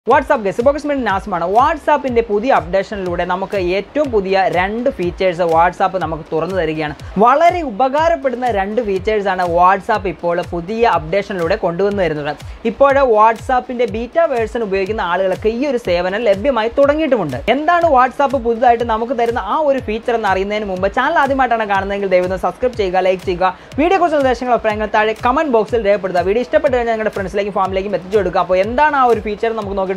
Watsapp guys, Nasmana. WhatsApp in the Pudi updation Lude Namaka Yetu Pudia Rand features of WhatsApp Namakurana again. Valari Ubagara put in the Rand features and a WhatsApp Ipola Pudia updation Lude Kondu Nerda. Ipoda WhatsApp in the beta version of Begin Alaka 7 and Lebby my Todangitunda. And then WhatsApp Puda Namaka there in our feature and Arina Mumba channel Adimatana Ganang, they will subscribe Chiga like Chiga. Video consultation of Frank comment box will put the video step and friends like farm like Methodukapo and then our feature Namako.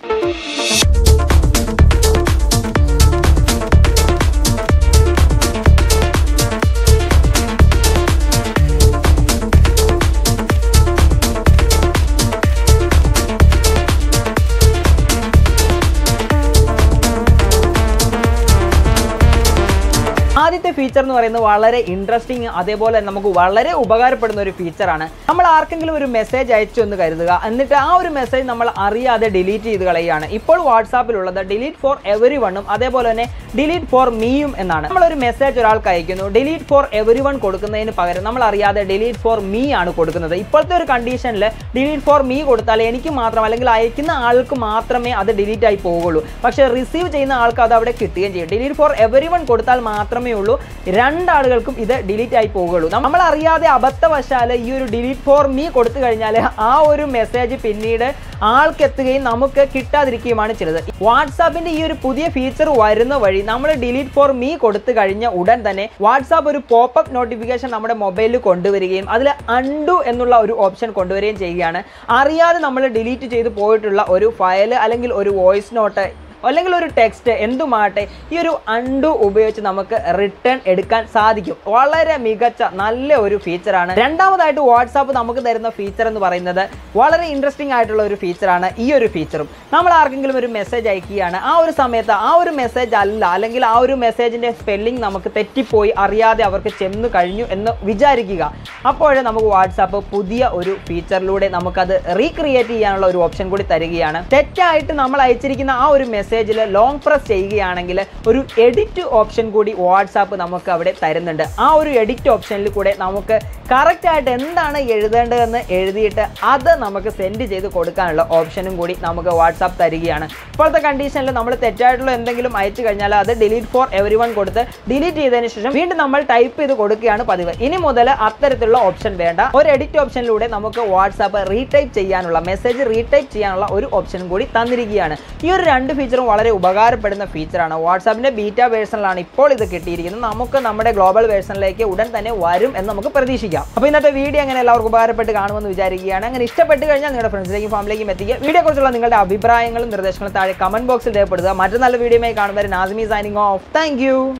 The feature is interesting. Adebole namakku valare ഉപകാരപ്പെടുന്ന ഒരു feature ആണ്. നമ്മൾ ആർക്കെങ്കിലും ഒരു message അയച്ചു എന്ന് കരുതുക. എന്നിട്ട് ആ ഒരു മെസ്സേജ് നമ്മൾ അറിയാതെ ഡിലീറ്റ് ചെയ്തു കളയാണ്. ഇപ്പോൾ വാട്ട്സ്ആപ്പിൽ ഉള്ളത് ഡിലീറ്റ് ഫോർ എവരിവൺ ഉം അതേപോലെ തന്നെ ഡിലീറ്റ് ഫോർ മീയും എന്നാണ്. നമ്മൾ ഒരു മെസ്സേജ് ഒരാൾക്ക് അയക്കുന്നു. ഡിലീറ്റ് ഫോർ എവരിവൺ കൊടുക്കുന്നതിന് പകരം നമ്മൾ അറിയാതെ ഡിലീറ്റ് ഫോർ മീ ആണ് കൊടുക്കുന്നത്. ഇപ്പോഴത്തെ ഒരു കണ്ടീഷനിൽ ഡിലീറ്റ് ഫോർ മീ കൊടുത്താൽ എനിക്ക് മാത്രം അല്ലെങ്കിൽ അയക്കുന്ന ആൾക്ക് മാത്രമേ അത് ഡിലീറ്റ് ആയി പോകുള്ളൂ. പക്ഷേ റിസീവ് ചെയ്യുന്ന ആൾക്ക് അത് അവിടെ കിട്ടുകയും ചെയ്യും. ഡിലീറ്റ് ഫോർ എവരിവൺ കൊടുത്താൽ മാത്രമേ ഉള്ളൂ രണ്ട് ആളുകൾക്കും ഇത് ഡിലീറ്റ് ആയി പോകുള്ളൂ. നമ്മൾ അറിയാതെ അബദ്ധവശാൽ ഈ ഒരു ഡിലീറ്റ് ഫോർ മീ കൊടുത്തു കഴിഞ്ഞാൽ ആ ഒരു മെസ്സേജ് പിന്നീട് ആൾക്ക് എത്തുകയും നമുക്ക് കിട്ടാതിരിക്കുകയുമാണ് ചെയ്തത്. വാട്ട്സ്ആപ്പിന്റെ ഈ ഒരു പുതിയ ഫീച്ചർ വരുന്ന വഴി നമ്മൾ ഡിലീറ്റ് ഫോർ മീ കൊടുത്തു കഴിഞ്ഞ ഉടൻ തന്നെ വാട്ട്സ്ആപ്പ് ഒരു പോപ്പപ്പ് നോട്ടിഫിക്കേഷൻ നമ്മുടെ മൊബൈലിൽ കൊണ്ടുവരികയും അതിൽ അൺഡു എന്നുള്ള ഒരു ഓപ്ഷൻ കൊണ്ടുവരികയും ചെയ്യുകയാണ്. അറിയാതെ നമ്മൾ ഡിലീറ്റ് ചെയ്തു പോയിട്ടുള്ള ഒരു ഫയൽ അല്ലെങ്കിൽ ഒരു വോയിസ് നോട്ട് അല്ലെങ്കിൽ ഒരു ടെക്സ്റ്റ് എന്തുമാട്ടെ ഈ ഒരു അൺഡു ഉപയോഗിച്ച് നമുക്ക് റിട്ടേൺ എടുക്കാൻ സാധിക്കും. വളരെ മികച്ച നല്ല ഒരു ഫീച്ചറാണ്. രണ്ടാമതായിട്ട് വാട്ട്സ്ആപ്പ് നമുക്ക് തരുന്ന ഫീച്ചർ എന്ന് പറയുന്നത് വളരെ ഇൻട്രസ്റ്റിംഗ് ആയിട്ടുള്ള ഒരു ഫീച്ചറാണ്. ഈ ഒരു ഫീച്ചറും നമ്മൾ ആർക്കെങ്കിലും ഒരു മെസ്സേജ് അയക്കുകയാണ്, ആ ഒരു സമയത്ത് ആ ഒരു മെസ്സേജ് അല്ല അല്ലെങ്കിൽ ആ ഒരു മെസ്സേജിൻ്റെ സ്പെല്ലിംഗ് നമുക്ക് തെറ്റിപ്പോയി അറിയാതെ അവർക്ക് ചെന്നു കഴിഞ്ഞു എന്ന് വിചാരിക്കുക. അപ്പോഴേ നമുക്ക് വാട്ട്സ്ആപ്പ് പുതിയ ഒരു ഫീച്ചറിലൂടെ നമുക്കത് റീക്രിയേറ്റ് ചെയ്യാനുള്ള ഒരു ഓപ്ഷൻ കൂടി തരികയാണ്. തെറ്റായിട്ട് നമ്മൾ അയച്ചിരിക്കുന്ന ആ ഒരു മെസ്സേജ് ലോങ് പ്രസ് ചെയ്യുകയാണെങ്കിൽ ഒരു എഡിറ്റ് ഓപ്ഷൻ കൂടി വാട്ട്സ്ആപ്പ് നമുക്ക് അവിടെ തരുന്നുണ്ട്. ആ ഒരു എഡിറ്റ് ഓപ്ഷനിൽ കൂടെ നമുക്ക് കറക്റ്റ് ആയിട്ട് എന്താണ് എഴുതേണ്ടതെന്ന് എഴുതിയിട്ട് അത് നമുക്ക് സെൻഡ് ചെയ്ത് കൊടുക്കാനുള്ള ഓപ്ഷനും കൂടി നമുക്ക് വാട്ട്സ്ആപ്പ് തരികയാണ്. ഇപ്പോഴത്തെ കണ്ടീഷനിൽ നമ്മൾ തെറ്റായിട്ടുള്ള എന്തെങ്കിലും അയച്ചു കഴിഞ്ഞാൽ അത് ഡിലീറ്റ് ഫോർ എവരിവൺ കൊടുത്ത് ഡിലീറ്റ് ചെയ്തതിന് ശേഷം വീണ്ടും നമ്മൾ ടൈപ്പ് ചെയ്ത് കൊടുക്കുകയാണ് പതിവ്. ഇനി മുതൽ അത്തരത്തിലുള്ള ഓപ്ഷൻ വേണ്ട. ഒരു എഡിറ്റ് ഓപ്ഷനിലൂടെ നമുക്ക് വാട്ട്സ്ആപ്പ് റീടൈപ്പ് ചെയ്യാനുള്ള മെസ്സേജ് റീടൈപ്പ് ചെയ്യാനുള്ള ഒരു ഓപ്ഷനും കൂടി തന്നിരിക്കുകയാണ്. ഈ ഒരു രണ്ട് ഫീച്ചറും വളരെ ഉപകാരപ്പെടുന്ന ഫീച്ചറാണ്. വാട്ട്സ്ആപ്പിന്റെ ബീറ്റ വേർഷനിലാണ് ഇപ്പോൾ ഇത് കിട്ടിയിരിക്കുന്നത്. നമുക്ക് നമ്മുടെ ഗ്ലോബൽ വേർഷനിലേക്ക് ഉടൻ തന്നെ വരും എന്ന് നമുക്ക് പ്രതീക്ഷിക്കാം. അപ്പോൾ ഇന്നത്തെ വീഡിയോ അങ്ങനെ എല്ലാവർക്കും ഉപകാരപ്പെട്ട് കാണുമെന്ന് വിചാരിക്കുകയാണ്. അങ്ങനെ ഇഷ്ടപ്പെട്ട് കഴിഞ്ഞാൽ നിങ്ങളുടെ ഫ്രണ്ട്സിലേക്കും ഫാമിലിയിലേക്കും എത്തിക്കുക. വീഡിയോയെക്കുറിച്ചുള്ള നിങ്ങളുടെ അഭിപ്രായങ്ങളും നിർദ്ദേശങ്ങളും താഴെ കമന്റ് ബോക്സിൽ രേഖപ്പെടുത്തുക. മറ്റു നല്ല വീഡിയോയുമായി കാണുന്നവരെ Nasimi signing off. Thank U.